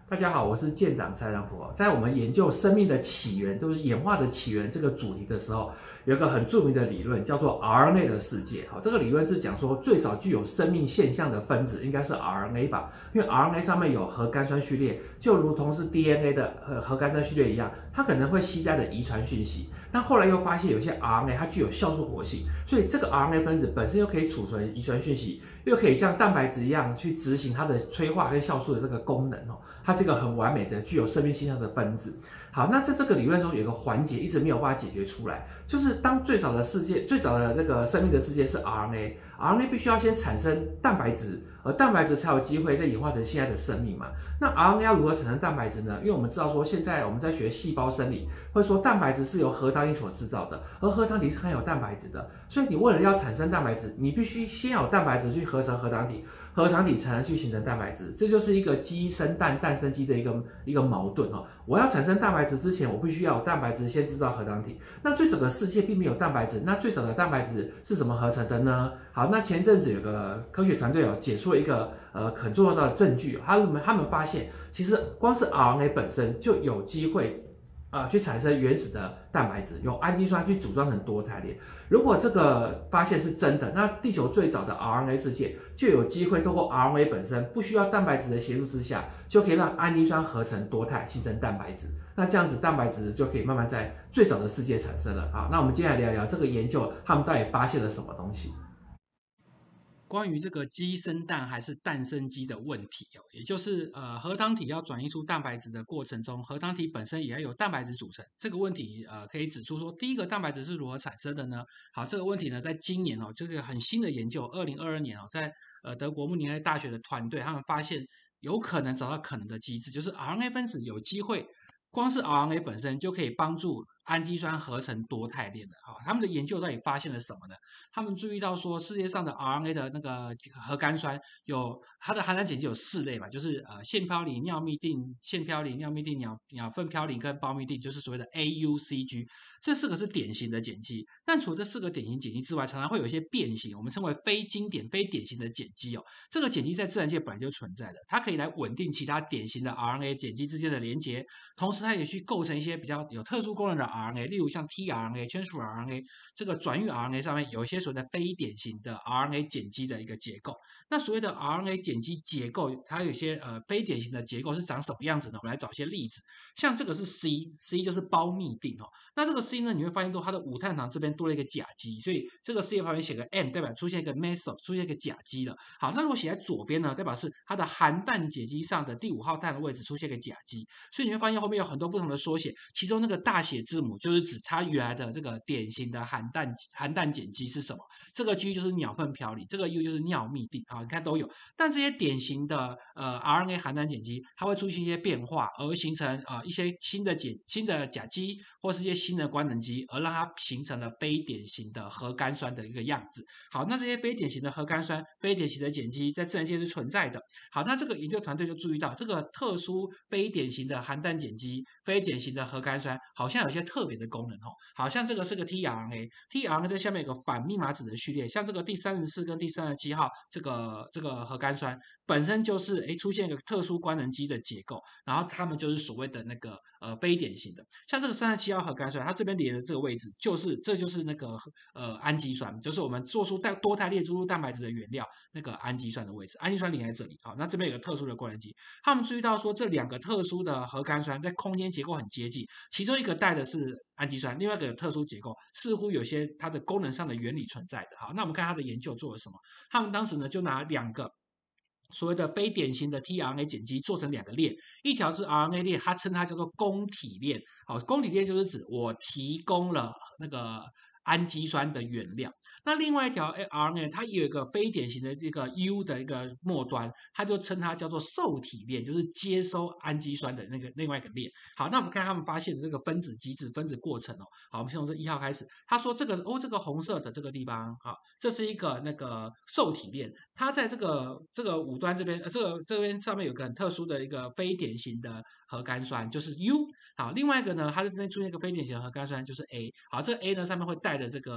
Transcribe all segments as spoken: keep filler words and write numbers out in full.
大家好，我是舰长蔡良普。在我们研究生命的起源，就是演化的起源这个主题的时候，有一个很著名的理论叫做 R N A 的世界。好，这个理论是讲说最早具有生命现象的分子应该是 R N A 吧，因为 R N A 上面有核苷酸序列，就如同是 D N A 的核核苷酸序列一样，它可能会携带的遗传讯息。但后来又发现有些 R N A 它具有酵素活性，所以这个 R N A 分子本身又可以储存遗传讯息，又可以像蛋白质一样去执行它的催化跟酵素的这个功能哦。它是一个很完美的具有生命现象的分子。好，那在这个理论中有一个环节一直没有办法解决出来，就是当最早的世界、最早的那个生命的世界是 R N A，R N A 必须要先产生蛋白质，而蛋白质才有机会再演化成现在的生命嘛。那 R N A 要如何产生蛋白质呢？因为我们知道说现在我们在学细胞生理，会说蛋白质是由核糖体所制造的，而核糖体是含有蛋白质的，所以你为了要产生蛋白质，你必须先有蛋白质去合成核糖体。核糖体才能去形成蛋白质，这就是一个鸡生蛋，蛋生鸡的一个一个矛盾哦。我要产生蛋白质之前，我必须要有蛋白质先制造核糖体。那最早的世界并没有蛋白质，那最早的蛋白质是怎么合成的呢？好，那前阵子有个科学团队有解出了一个呃很重要的证据，他们他们发现，其实光是 R N A 本身就有机会。呃，去产生原始的蛋白质，用氨基酸去组装成多肽链。如果这个发现是真的，那地球最早的 R N A 世界就有机会透过 R N A 本身不需要蛋白质的协助之下，就可以让氨基酸合成多肽，形成蛋白质。那这样子蛋白质就可以慢慢在最早的世界产生了啊。那我们接下来聊聊这个研究，他们到底发现了什么东西？ 关于这个鸡生蛋还是蛋生鸡的问题哦，也就是呃核糖体要转移出蛋白质的过程中，核糖体本身也要有蛋白质组成。这个问题呃可以指出说，第一个蛋白质是如何产生的呢？好，这个问题呢，在今年哦，这个很新的研究，二零二二年哦，在呃德国慕尼黑大学的团队，他们发现有可能找到可能的机制，就是 R N A 分子有机会。光是 R N A 本身就可以帮助氨基酸合成多肽链的。好，他们的研究到底发现了什么呢？他们注意到说，世界上的 R N A 的那个核苷酸有它的含氮碱基有四类嘛，就是呃腺嘌呤、尿嘧啶、腺嘌呤、尿嘧啶、鸟鸟粪嘌呤跟胞嘧啶，就是所谓的 A U C G。这四个是典型的碱基，但除了这四个典型碱基之外，常常会有一些变形，我们称为非经典、非典型的碱基哦。这个碱基在自然界本来就存在的，它可以来稳定其他典型的 R N A 碱基之间的连结，同时它也去构成一些比较有特殊功能的 R N A， 例如像 tRNA、transfer R N A 这个转运 R N A 上面有一些所谓的非典型的 R N A 碱基的一个结构。那所谓的 R N A 碱基结构，它有一些呃非典型的结构是长什么样子呢？我们来找一些例子，像这个是 C，C 就是胞嘧啶哦。那这个 C 呢，你会发现说它的五碳糖这边多了一个甲基，所以这个 C 旁边写个 M， 代表出现一个 methyl， 出现一个甲基了。好，那如果写在左边呢，代表是它的含氮碱基上的第五号碳的位置出现一个甲基，所以你会发现后面有很多不同的缩写，其中那个大写字母就是指它原来的这个典型的含氮含氮碱基是什么。这个 G 就是鸟粪嘌呤，这个 U 就是尿嘧啶，好，你看都有。但这些典型的呃 R N A 含氮碱基，它会出现一些变化，而形成呃一些新的碱新的甲基或是一些新的官能基，而让它形成了非典型的核苷酸的一个样子。好，那这些非典型的核苷酸、非典型的碱基在自然界是存在的。好，那这个研究团队就注意到，这个特殊非典型的含氮碱基、非典型的核苷酸，好像有一些特别的功能哦。好像这个是个 tRNA，tRNA 的下面有个反密码子的序列，像这个第三十四跟第三十七号这个这个核苷酸本身就是诶出现一个特殊官能基的结构，然后它们就是所谓的那个呃非典型的，像这个三十七号核苷酸，它这边连的这个位置就是这就是那个呃氨基酸，就是我们做出带多肽链输入蛋白质的原料那个氨基酸的位置，氨基酸连在这里。好，那这边有个特殊的官能基，他们注意到说这两个特殊的核苷酸在空间结构很接近，其中一个带的是氨基酸，另外一个有特殊结构，似乎有些它的功能上的原理存在的。好，那我们看它的研究做了什么？他们当时呢就拿两个所谓的非典型的 tRNA 碱基做成两个链，一条是 R N A 链，它称它叫做供体链。好，供体链就是指我提供了那个氨基酸的原料。那另外一条 R N A 它也有一个非典型的这个 U 的一个末端，它就称它叫做受体链，就是接收氨基酸的那个另外一个链。好，那我们看他们发现的这个分子机制、分子过程哦。好，我们先从这一号开始。他说这个哦，这个红色的这个地方，好，这是一个那个受体链，它在这个这个五端这边，呃，这个这边上面有个很特殊的一个非典型的核苷酸，就是 U。好，另外一个呢，它在这边出现一个非典型的核苷酸，就是 A。好，这个 A 呢上面会带着这个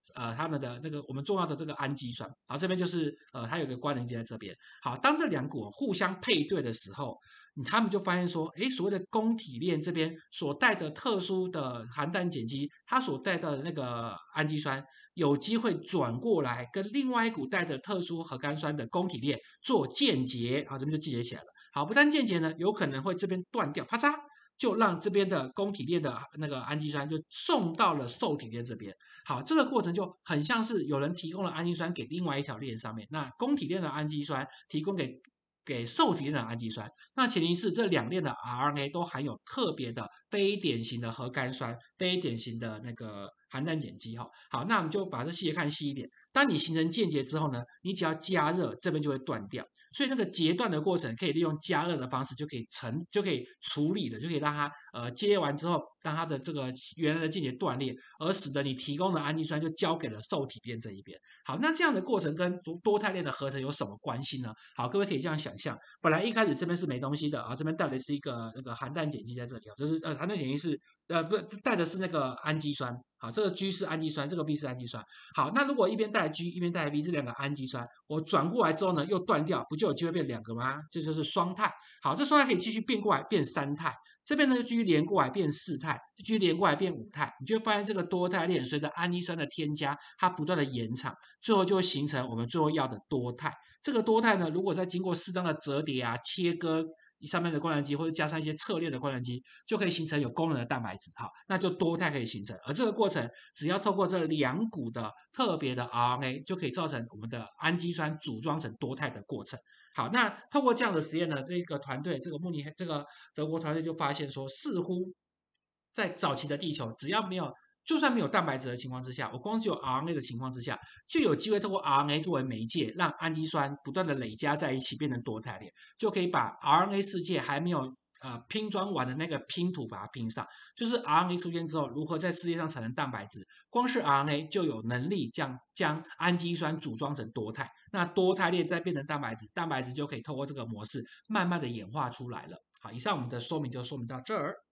呃他们的那个我们重要的这个氨基酸，好，这边就是呃它有个关联接在这边。好，当这两股互相配对的时候，他们就发现说，诶，所谓的宫体链这边所带的特殊的含氮碱基，它所带到的那个氨基酸，有机会转过来跟另外一股带着特殊核苷酸的宫体链做键结，好，这边就键结起来了。好，不但键结呢，有可能会这边断掉，啪嚓，就让这边的宫体链的那个氨基酸就送到了受体链这边。好，这个过程就很像是有人提供了氨基酸给另外一条链上面，那宫体链的氨基酸提供给给受体链的氨基酸，那前提是这两链的 R N A 都含有特别的非典型的核苷酸、非典型的那个含氮碱基哈。好，那我们就把这细节看细一点。当你形成键结之后呢，你只要加热，这边就会断掉。所以那个截断的过程可以利用加热的方式就可以成就可以处理的，就可以让它呃接完之后，让它的这个原来的键结断裂，而使得你提供的氨基酸就交给了受体链这一边。好，那这样的过程跟多肽链的合成有什么关系呢？好，各位可以这样想象，本来一开始这边是没东西的啊，这边带的是一个那个含氮碱基在这里，就是呃含氮碱基是呃不带的是那个氨基酸，好，这个 G 是氨基酸，这个 B 是氨基酸。好，那如果一边带 G 一边带 B 这两个氨基酸，我转过来之后呢又断掉，不就有机会变两个吗？这就是双肽。好，这双肽可以继续变过来变三肽，这边呢就继续连过来变四肽，继续连过来变五肽，你就会发现这个多肽链随着氨基酸的添加，它不断的延长，最后就会形成我们最后要的多肽。这个多肽呢，如果再经过适当的折叠啊、切割上面的关联基，或者加上一些侧链的关联基，就可以形成有功能的蛋白质。好，那就多肽可以形成。而这个过程，只要透过这两股的特别的 R N A， 就可以造成我们的氨基酸组装成多肽的过程。好，那透过这样的实验呢，这个团队，这个慕尼黑这个德国团队就发现说，似乎在早期的地球，只要没有就算没有蛋白质的情况之下，我光是有 R N A 的情况之下，就有机会透过 R N A 作为媒介，让氨基酸不断的累加在一起，变成多肽链，就可以把 R N A 世界还没有呃拼装完的那个拼图把它拼上。就是 R N A 出现之后，如何在世界上产生蛋白质，光是 R N A 就有能力将将氨基酸组装成多肽，那多肽链再变成蛋白质，蛋白质就可以透过这个模式慢慢的演化出来了。好，以上我们的说明就说明到这儿。